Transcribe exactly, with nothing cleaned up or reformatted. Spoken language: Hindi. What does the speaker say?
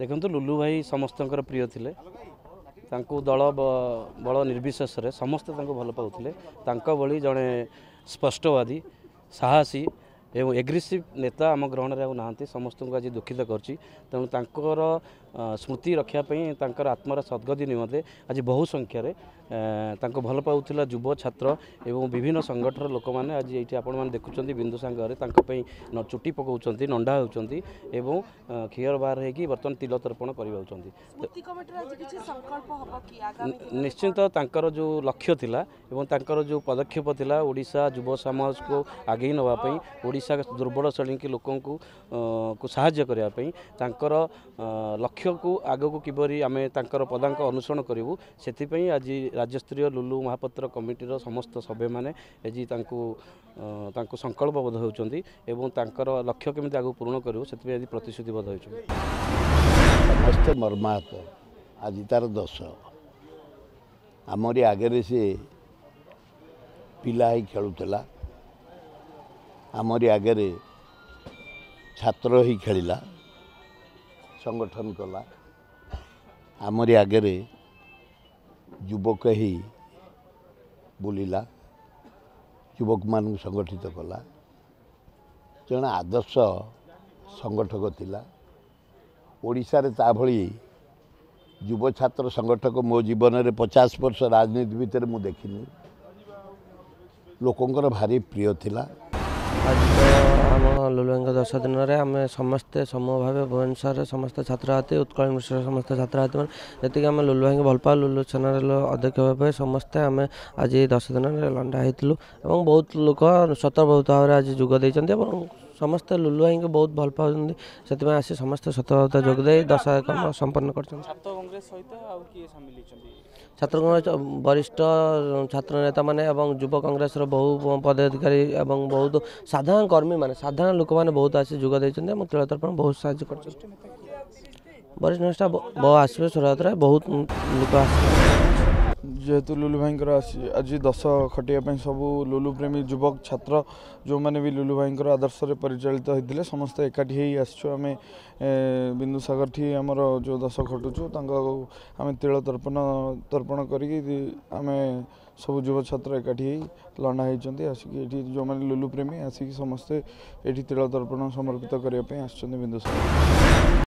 देखो लुलु भाई समस्त प्रिय थिले दल बल निर्विशेष समस्ते भल पाउले भली जड़े स्पष्टवादी साहसी एवं एग्रेसिव नेता आम ग्रहण में ना समस्त को आज दुखित कर तेणु तांकर स्मृति रखापी आत्मार सद्गति निमंते आज बहु संख्यार भल पाउला युव छात्र एवं विभिन्न संगठन लोक मैंने आज ये आपण मैंने देखुं बिंदु सागर चुटी पकाउं नंडा होती खीर बाहर होगी बर्तमान तिल तर्पण कर निश्चित तांकर जो लक्ष्य थिला एवं तांकर जो पदक्षेप थिला ओडिशा युव समाज को आगे नवाई ओडिशा दुर्बल श्रेणी लोक को साहाय्य करने तांकर लक्ष्य को आग को किबरी आमे तांकर पदांक अनुसरण करूँ से आज राज्यस्तरीय लुलु महापात्र कमिटीर समस्त सभ्य मैंने आज तांको संकल्पबद्ध होती एवं तांकर लक्ष्य केमी आगे पूर्ण करूँ से आज प्रतिश्रुतिबद्ध होती समस्त मर्माहत आज तार दश आमरी आगे से पिला ही खेलुला आमरी आगे छात्र ही खेलिला संगठन कला आमरी आगे युवक ही बुलिला युवक मान संगठित कला जन आदर्श संगठक थिला ओडिशा रे ता भली युव छात्र संगठक मो जीवन में पचास वर्ष राजनीति भितर मु देखिनी लोकंकर भारी प्रिय थिला। आज तो आम लुलु भाई दस दिन में आम समस्ते समूह भाव भुवनेश्वर समस्त छात्र आते उत्कल मिश्र समस्त छात्र आते जी आम लुलु भाई भल पा लुलु चैनल अध्यक्ष भाव समस्ते आम आज दस दिन में लंडा होती और बहुत लोक स्वतः बहुत भाव आज जोग देते समस्ते लुलु भाई को बहुत भल पाँच से आसी समस्ते सतर्कता जोगदे दशा कम संपन्न कर छात्र कांग्रेस वरिष्ठ छात्र नेता माने एवं युव कांग्रेस बहु पदाधिकारी एवं बहुत साधारण कर्मी माने साधारण लोक मैंने बहुत आसी जोग देते तिल तर्पण बहुत साहय कर वरिष्ठ नेता बहुत आसवे शोभा बहुत लोक आस जेहेतु लुलु भाई आज दस खटिया सब लुलु प्रेमी युवक छात्र जो मैंने भी लुलु भाई आदर्श परिचालित होते समस्त एकाठी आम बिंदु सागर ठी आमर जो दस खटुचु आम तिल तर्पण तर्पण करें सब युव छात्र एकाठी लंडा होती आसिक जो मैंने लुलु प्रेमी आसिक समस्ते ये तिल तर्पण समर्पित करने बिंदु सागर।